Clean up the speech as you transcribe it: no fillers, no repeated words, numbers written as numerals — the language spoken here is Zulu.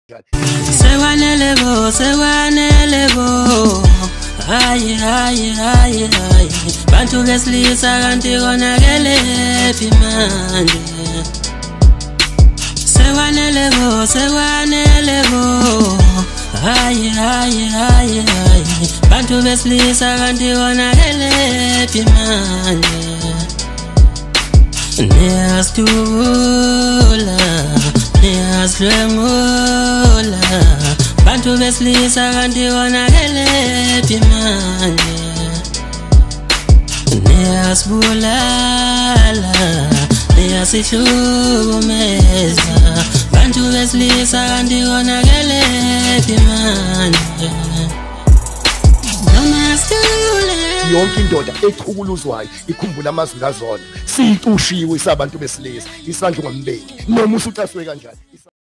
Sekwanele bo hayi bantu besilisa kanti konakelephi manje sekwanele bo hayi bantu besilisa kanti konakelephi manje niyasitula niyasilwengula bantu besilisa kanti konakelephi manje niyasibulala niyasihlukumeza bantu besilisa kanti konakelephi manje yonke indoda echukuluzwayo ikhumbula amazwi kazona siyitushiwe sabantu besilisa isandla ngombeki noma usucaswe kanjani.